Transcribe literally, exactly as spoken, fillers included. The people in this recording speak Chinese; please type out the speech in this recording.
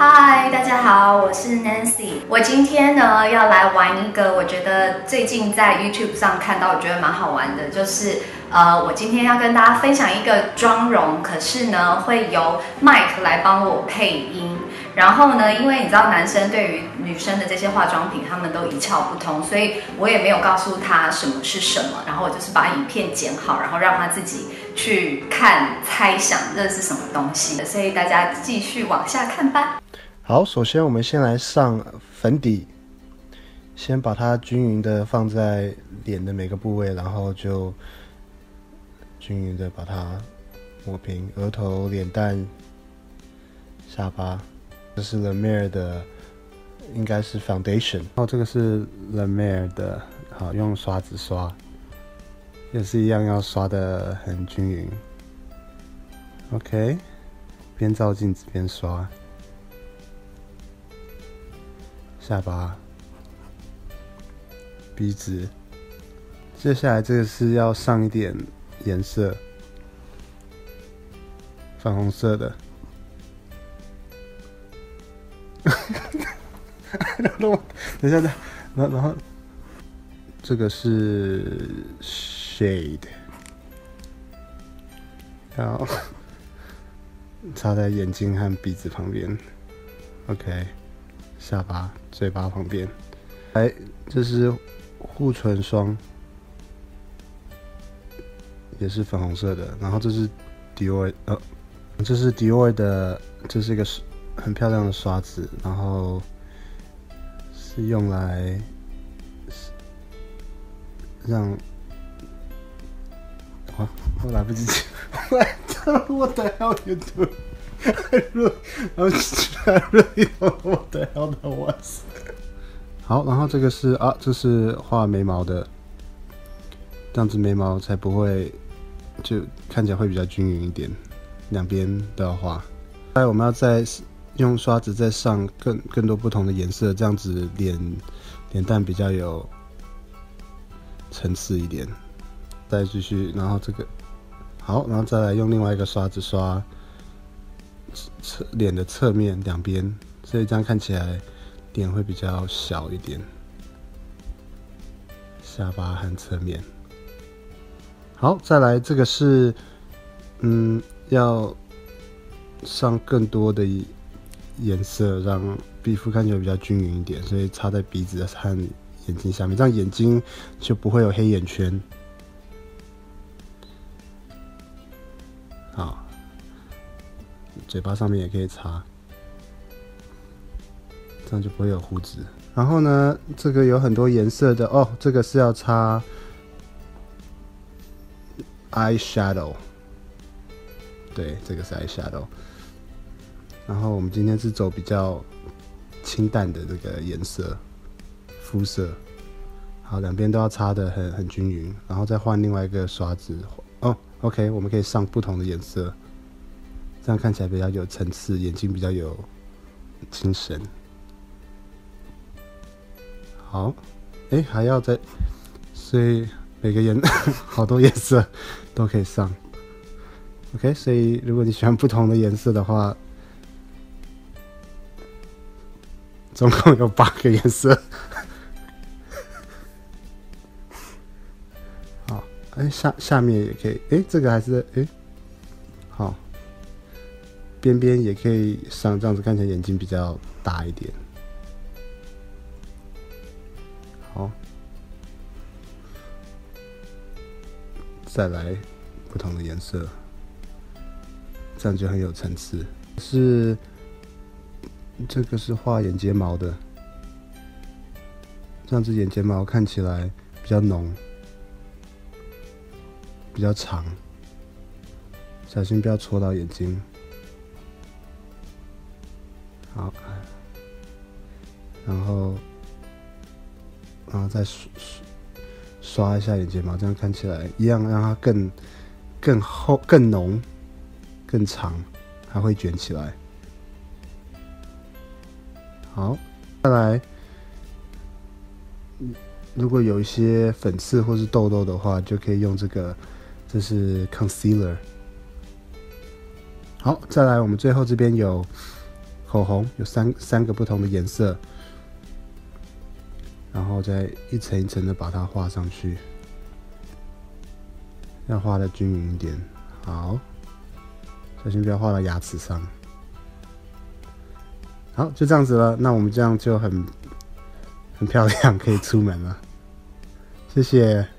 嗨，大家好，我是 Nancy。我今天呢要来玩一个，我觉得最近在 YouTube 上看到，我觉得蛮好玩的，就是呃，我今天要跟大家分享一个妆容，可是呢会由 Mike 来帮我配音。然后呢，因为你知道男生对于女生的这些化妆品，他们都一窍不通，所以我也没有告诉他什么是什么。然后我就是把影片剪好，然后让他自己去看猜想这是什么东西。所以大家继续往下看吧。 好，首先我们先来上粉底，先把它均匀的放在脸的每个部位，然后就均匀的把它抹平额头、脸蛋、下巴。这是 La Mer 的，应该是 Foundation。然后这个是 La Mer 的，好，用刷子刷，也是一样要刷的很均匀。OK， 边照镜子边刷。下巴、鼻子，接下来这个是要上一点颜色，粉红色的。等一下，等，然后然后这个是 shade， 然后擦在眼睛和鼻子旁边。OK。下巴、嘴巴旁边，来，这是护唇霜，也是粉红色的。然后这是 Dior， 呃，这是 Dior 的，这是一个很漂亮的刷子，然后是用来让，啊，我来不及记，What the hell you do？ I really, I really don't know what the hell that was. 好，然后这个是啊，这是画眉毛的，这样子眉毛才不会就看起来会比较均匀一点，两边都要画。再来，我们要再用刷子再上更更多不同的颜色，这样子脸脸蛋比较有层次一点。再继续，然后这个好，然后再来用另外一个刷子刷。侧脸的侧面两边，所以这样看起来脸会比较小一点，下巴和侧面。好，再来这个是，嗯，要上更多的颜色，让皮肤看起来比较均匀一点，所以擦在鼻子和眼睛下面，这样眼睛就不会有黑眼圈。好。嘴巴上面也可以擦，这样就不会有胡子。然后呢，这个有很多颜色的哦，这个是要擦 eyeshadow， 对，这个是 eyeshadow。然后我们今天是走比较清淡的这个颜色，肤色。好，两边都要擦得很很均匀，然后再换另外一个刷子。哦 ，OK， 我们可以上不同的颜色。这样看起来比较有层次，眼睛比较有精神。好，哎、欸，还要再，所以每个颜好多颜色都可以上。OK， 所以如果你喜欢不同的颜色的话，总共有八个颜色。好，哎、欸，下下面也可以，哎、欸，这个还是哎、欸，好。边边也可以上，这样子看起来眼睛比较大一点。好，再来不同的颜色，这样就很有层次。是这个是画眼睫毛的，这样子眼睫毛看起来比较浓，比较长，小心不要戳到眼睛。好，然后，然后再刷刷一下眼睫毛，这样看起来一样，让它更更厚、更浓、更长，还会卷起来。好，再来，如果有一些粉刺或是痘痘的话，就可以用这个，这是 concealer。好，再来，我们最后这边有口红，有三三个不同的颜色，然后再一层一层的把它画上去，要画的均匀一点。好，小心不要画到牙齿上。好，就这样子了。那我们这样就很很漂亮，可以出门了。谢谢。